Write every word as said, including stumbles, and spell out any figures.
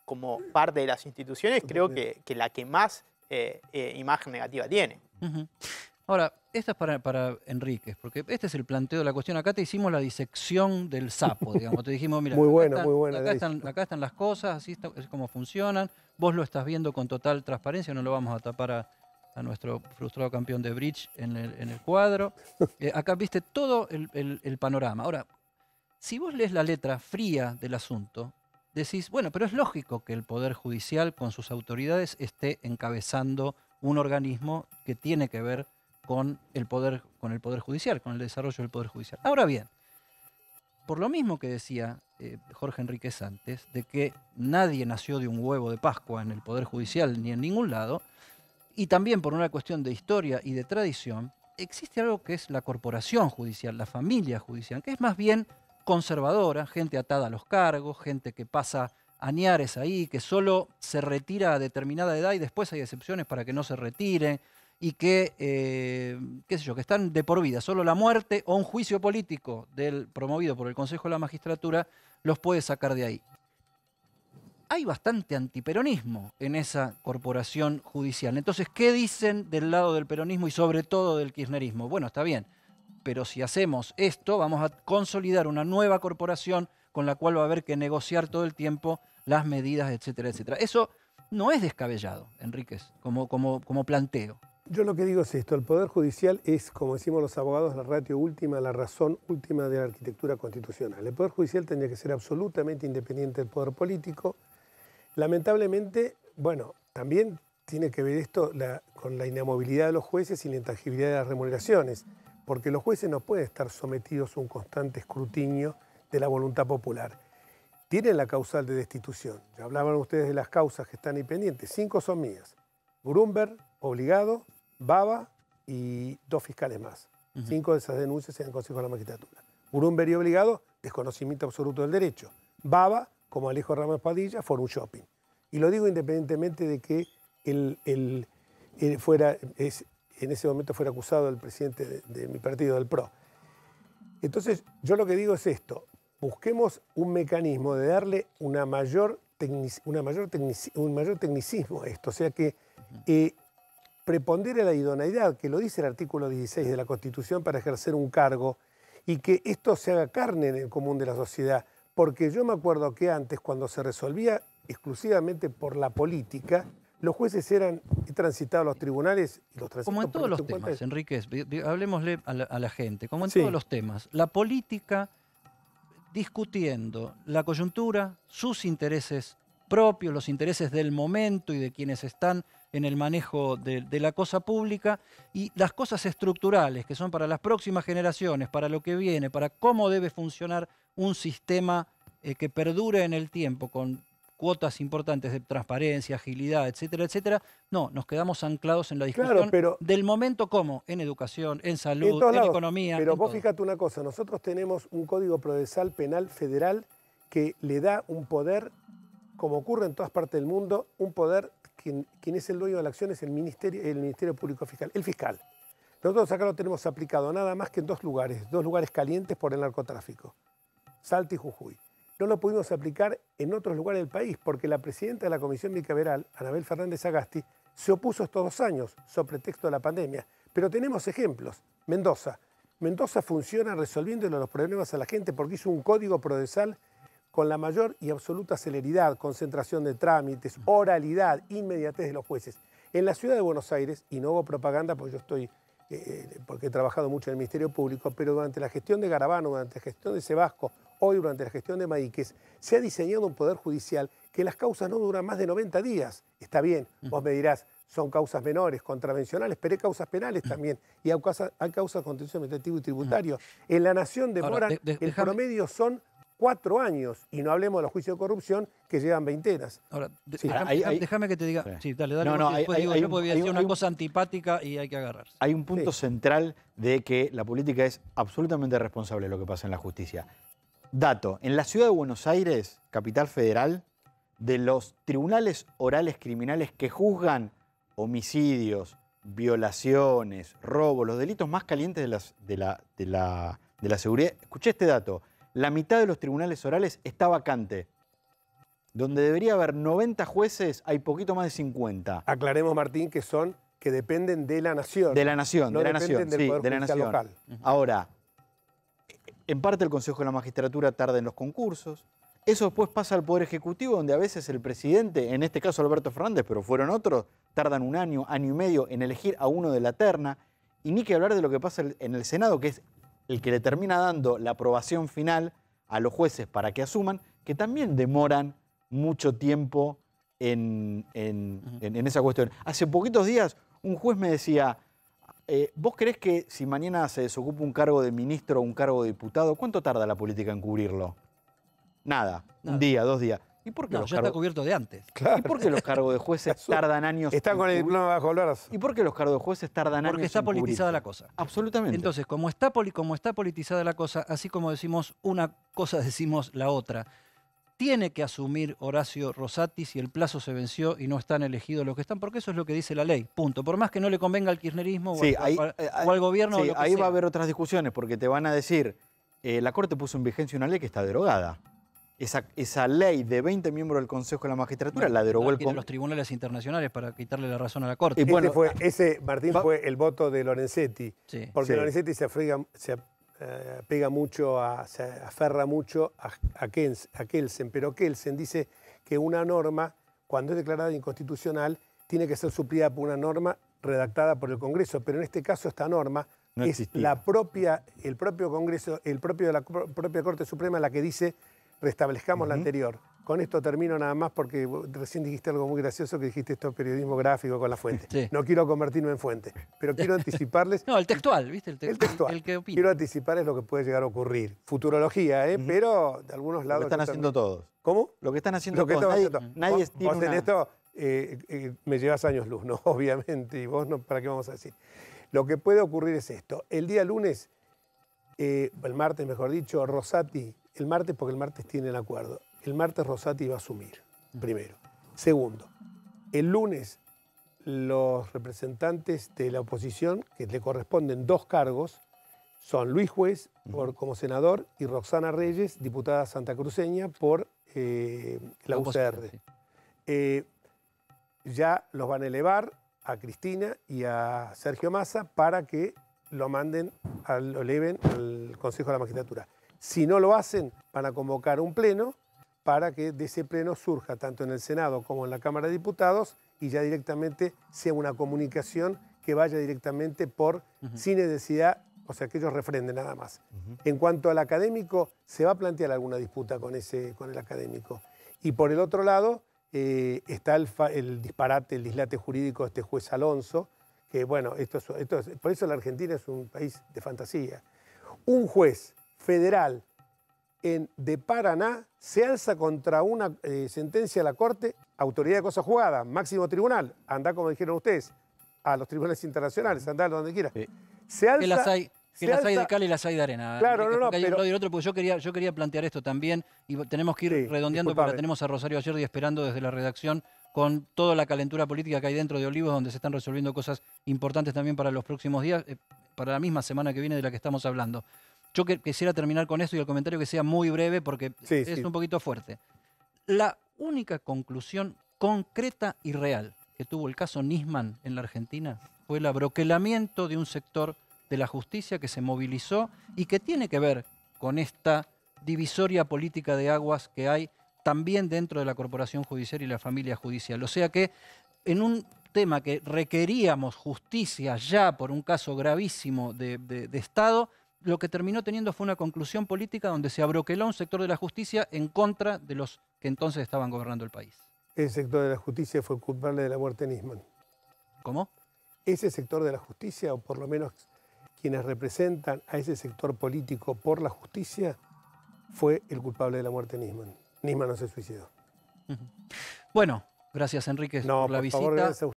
como parte de las instituciones, creo que, que la que más eh, eh, imagen negativa tiene. Uh-huh. Ahora, esta es para, para Enríquez, porque este es el planteo de la cuestión. Acá te hicimos la disección del sapo, digamos. Te dijimos, mira, muy acá, bueno, están, muy bueno, acá, están, acá están las cosas, así está, es como funcionan. Vos lo estás viendo con total transparencia, no lo vamos a tapar a, a nuestro frustrado campeón de bridge en el, en el cuadro. Eh, acá viste todo el, el, el panorama. Ahora, si vos lees la letra fría del asunto, decís, bueno, pero es lógico que el Poder Judicial con sus autoridades esté encabezando un organismo que tiene que ver con el poder, con el poder judicial, con el desarrollo del Poder Judicial. Ahora bien, por lo mismo que decía eh, Jorge Enríquez antes, de que nadie nació de un huevo de Pascua en el Poder Judicial ni en ningún lado, y también por una cuestión de historia y de tradición, existe algo que es la corporación judicial, la familia judicial, que es más bien conservadora, gente atada a los cargos, gente que pasa añares ahí, que solo se retira a determinada edad y después hay excepciones para que no se retiren, y que, eh, qué sé yo, que están de por vida. Solo la muerte o un juicio político del, promovido por el Consejo de la Magistratura los puede sacar de ahí. Hay bastante antiperonismo en esa corporación judicial. Entonces, ¿qué dicen del lado del peronismo y sobre todo del kirchnerismo? Bueno, está bien, pero si hacemos esto, vamos a consolidar una nueva corporación con la cual va a haber que negociar todo el tiempo las medidas, etcétera, etcétera. Eso no es descabellado, Enríquez, como, como, como planteo. Yo lo que digo es esto, el Poder Judicial es, como decimos los abogados, la ratio última, la razón última de la arquitectura constitucional. El Poder Judicial tendría que ser absolutamente independiente del Poder Político. Lamentablemente, bueno, también tiene que ver esto la, con la inamovilidad de los jueces y la intangibilidad de las remuneraciones, porque los jueces no pueden estar sometidos a un constante escrutinio de la voluntad popular. Tienen la causal de destitución. Ya hablaban ustedes de las causas que están ahí pendientes. Cinco son mías. Grunberg, obligado, Baba y dos fiscales más. Uh-huh. Cinco de esas denuncias en el Consejo de la Magistratura. Grunberg y obligado, desconocimiento absoluto del derecho. Baba, como Alejo Ramos Padilla, forum shopping. Y lo digo independientemente de que el, el, el fuera, es, en ese momento fuera acusado el presidente de, de mi partido, del P R O. Entonces, yo lo que digo es esto. Busquemos un mecanismo de darle una mayor, tecnic, una mayor, tecnic, un mayor tecnicismo a esto. O sea que eh, prepondere la idoneidad, que lo dice el artículo dieciséis de la Constitución para ejercer un cargo, y que esto se haga carne en el común de la sociedad. Porque yo me acuerdo que antes, cuando se resolvía exclusivamente por la política, los jueces eran transitados a los tribunales y los Como en todos los temas, Enríquez, hablemosle a la, a la gente, como en sí. todos los temas, la política discutiendo la coyuntura, sus intereses propios, los intereses del momento y de quienes están en el manejo de, de la cosa pública, y las cosas estructurales que son para las próximas generaciones, para lo que viene, para cómo debe funcionar un sistema eh, que perdure en el tiempo con cuotas importantes de transparencia, agilidad, etcétera, etcétera. No, nos quedamos anclados en la discusión claro, pero, del momento como en educación, en salud, en, en lados, economía. Pero en vos todo. Fíjate una cosa, nosotros tenemos un Código Procesal Penal Federal que le da un poder, como ocurre en todas partes del mundo, un poder, quien, quien es el dueño de la acción es el Ministerio, el Ministerio Público Fiscal, el fiscal. Nosotros acá lo tenemos aplicado nada más que en dos lugares, dos lugares calientes por el narcotráfico, Salta y Jujuy. No lo pudimos aplicar en otros lugares del país porque la presidenta de la Comisión Bicameral, Anabel Fernández Agasti, se opuso estos dos años, sobre pretexto de la pandemia. Pero tenemos ejemplos. Mendoza. Mendoza funciona resolviendo los problemas a la gente porque hizo un código procesal con la mayor y absoluta celeridad, concentración de trámites, oralidad, inmediatez de los jueces. En la ciudad de Buenos Aires, y no hubo propaganda porque yo estoy, eh, porque he trabajado mucho en el Ministerio Público, pero durante la gestión de Garabano, durante la gestión de Sebasco, hoy durante la gestión de Maíquez, se ha diseñado un poder judicial que las causas no duran más de noventa días. Está bien, vos me dirás, son causas menores, contravencionales, pero hay causas penales también. Y hay causas, hay causas de contencioso administrativo y tributario. En la Nación demoran, Ahora, de, de, el déjame... promedio son cuatro años. Y no hablemos de los juicios de corrupción que llevan veintenas. Ahora, de, sí. déjame, hay, hay... déjame que te diga... Sí, sí dale, dale. No, no, hay, digo, hay, yo podría decir una un... cosa antipática y hay que agarrarse. Hay un punto sí. central de que la política es absolutamente responsable de lo que pasa en la justicia. Dato, en la ciudad de Buenos Aires, capital federal, de los tribunales orales criminales que juzgan homicidios, violaciones, robos, los delitos más calientes de, las, de, la, de, la, de la seguridad, escuché este dato, la mitad de los tribunales orales está vacante. donde debería haber noventa jueces, hay poquito más de cincuenta. Aclaremos, Martín, que son que dependen de la nación. De la nación, no de la dependen nación, del sí, Poder de la Judicial nación. local. Ahora, en parte el Consejo de la Magistratura tarda en los concursos. Eso después pasa al Poder Ejecutivo, donde a veces el presidente, en este caso Alberto Fernández, pero fueron otros, tardan un año, año y medio en elegir a uno de la terna. Y ni que hablar de lo que pasa en el Senado, que es el que le termina dando la aprobación final a los jueces para que asuman, que también demoran mucho tiempo en, en, en, en esa cuestión. Hace poquitos días un juez me decía, eh, ¿vos creés que si mañana se desocupa un cargo de ministro o un cargo de diputado, cuánto tarda la política en cubrirlo? Nada, Nada. un día, dos días. ¿Y por qué No, los ya cargos, está cubierto de antes. Claro. ¿Y por qué los cargos de jueces tardan años? Está en con el cubrir- diploma bajo el brazo. ¿Y por qué los cargos de jueces tardan años? Porque está en politizada cubrirse? la cosa. Absolutamente. Entonces, como está, poli- como está politizada la cosa, así como decimos una cosa, decimos la otra. Tiene que asumir Horacio Rosati si el plazo se venció y no están elegidos los que están, porque eso es lo que dice la ley, punto. Por más que no le convenga al kirchnerismo Sí, o, al, ahí, o al- eh, o al gobierno. sí, o lo que ahí va sea. a haber otras discusiones, porque te van a decir, eh, la Corte puso en vigencia una ley que está derogada. Esa, esa ley de veinte miembros del Consejo de la Magistratura la derogó el Quiere Congreso. los tribunales internacionales para quitarle la razón a la Corte. Y bueno, Este fue, ese, Martín, va- fue el voto de Lorenzetti. Sí. Porque Sí. Lorenzetti se, afriga- se eh, pega mucho, a, se aferra mucho a, a, Kens- a Kelsen, pero Kelsen dice que una norma, cuando es declarada inconstitucional, tiene que ser suplida por una norma redactada por el Congreso, pero en este caso esta norma No es existía. la propia, el propio Congreso, el propio de la pro- propia Corte Suprema la que dice restablezcamos la anterior. Con esto termino nada más porque vos recién dijiste algo muy gracioso que dijiste esto periodismo gráfico con la fuente. Sí. No quiero convertirme en fuente, pero quiero anticiparles. No, el textual, ¿viste? El, te- El textual. el que opina. Quiero anticiparles lo que puede llegar a ocurrir. Futurología, ¿eh? Pero de algunos lo lados. que están yo haciendo también- todos. ¿Cómo? Lo que están haciendo Lo que todos. estamos Nadie, haciendo. nadie Vos, tiene vos en una- esto eh, eh, me llevas años luz, ¿no? Obviamente. Y vos, no, ¿para qué vamos a decir? Lo que puede ocurrir es esto. El día lunes, eh, el martes, mejor dicho, Rosati, el martes, porque el martes tienen acuerdo. El martes Rosati va a asumir, primero. Segundo, el lunes los representantes de la oposición, que le corresponden dos cargos, son Luis Juez por, como senador y Roxana Reyes, diputada santacruceña, por eh, la U C R. Sí. Eh, ya los van a elevar a Cristina y a Sergio Massa para que lo manden, al, lo eleven al Consejo de la Magistratura. Si no lo hacen, van a convocar un pleno para que de ese pleno surja tanto en el Senado como en la Cámara de Diputados y ya directamente sea una comunicación que vaya directamente por, uh-huh. sin necesidad, o sea, que ellos refrenden nada más. Uh-huh. En cuanto al académico, se va a plantear alguna disputa con, ese, con el académico. Y por el otro lado, eh, está el, fa, el disparate, el dislate jurídico de este juez Alonso, que bueno, esto es, esto es, por eso la Argentina es un país de fantasía. Un juez federal en, de Paraná se alza contra una eh, sentencia de la Corte, autoridad de cosa jugada, máximo tribunal, anda como dijeron ustedes, a los tribunales internacionales, anda donde quiera. Sí. Se alza, que las hay, que las alza, hay de cal y las hay de arena. Claro, Enrique, no, no, hay pero, un lado y el otro, porque yo quería, yo quería plantear esto también y tenemos que ir sí, redondeando disculpame. porque la tenemos a Rosario Ayerdi esperando desde la redacción con toda la calentura política que hay dentro de Olivos, donde se están resolviendo cosas importantes también para los próximos días, eh, para la misma semana que viene de la que estamos hablando. Yo que, quisiera terminar con esto y el comentario que sea muy breve porque sí, es sí. un poquito fuerte. La única conclusión concreta y real que tuvo el caso Nisman en la Argentina fue el abroquelamiento de un sector de la justicia que se movilizó y que tiene que ver con esta divisoria política de aguas que hay también dentro de la corporación judicial y la familia judicial. O sea que en un tema que requeríamos justicia ya por un caso gravísimo de, de, de Estado, lo que terminó teniendo fue una conclusión política donde se abroqueló un sector de la justicia en contra de los que entonces estaban gobernando el país. Ese sector de la justicia fue culpable de la muerte de Nisman. ¿Cómo? Ese sector de la justicia, o por lo menos quienes representan a ese sector político por la justicia, fue el culpable de la muerte de Nisman. Nisman no se suicidó. Uh-huh. Bueno, gracias Enrique no, por la por visita. Favor, gracias a